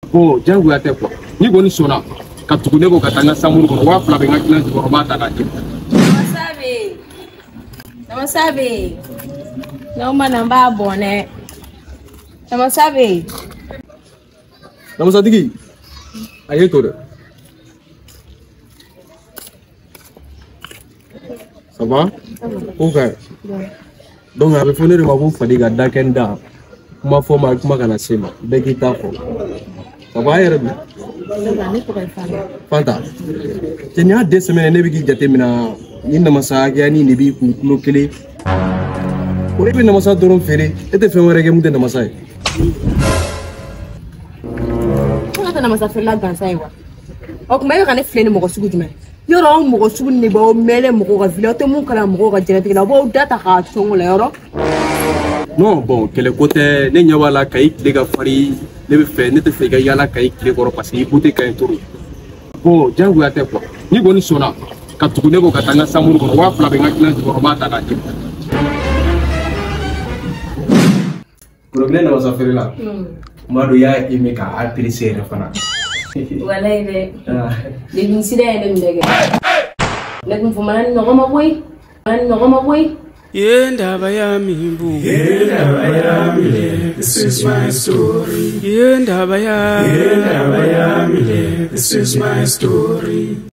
Bon, jangu ya tepo. Ni goni sona. Katukune ko katanga samuru ko wa fla benga kila ko mata na ki. Namasabe. Naomba namba bone. Namasabe. Namasadigi. Aye tore. Ça va? Okay. Donc avec fone de ma Fadiga dakenda. Kuma forma kuma kana sema. Beki tafo. Ça va yere bi? Fanta. Tenya 2 semaines ne bigi jatemina ni namasa ya ni bi ku kulo kele. Ko be namasa doron fere. Ete fe wore ke mute namasa e. Ko namasa fe la gansa ewa. O kuma be kana flene mo ko sugu jume. Yoro mo ko sugu ne ba o mele mo ko ga vila te mo kala mo ko ga jere te la bo data ka tongo la yoro. Non, bon, quel côté ne nyawala kai les gars fari le fait ne te fait ga yala kai les goro parce que bouté kai tour. Bon, jangu ya tepo. Ni goni sona. Katukune ko katanga samuru ko wa fla benga kila ko mata na ki. Problème na affaire là. Mado ya imeka apprécier refana. Wala ile. Le insida ile ndege. Lakin fumana no goma boy. No goma boy. Yendaba yami mbu, yendaba yami, this is my story. Yendaba yami, this is my story.